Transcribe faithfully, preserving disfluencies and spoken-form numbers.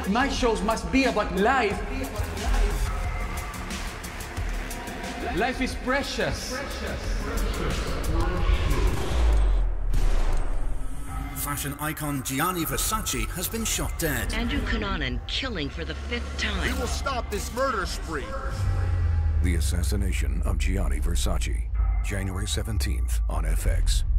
my shows must be about life. Life is precious. Fashion icon Gianni Versace has been shot dead. Andrew Cunanan killing for the fifth time. We will stop this murder spree. The Assassination of Gianni Versace, January seventeenth on F X.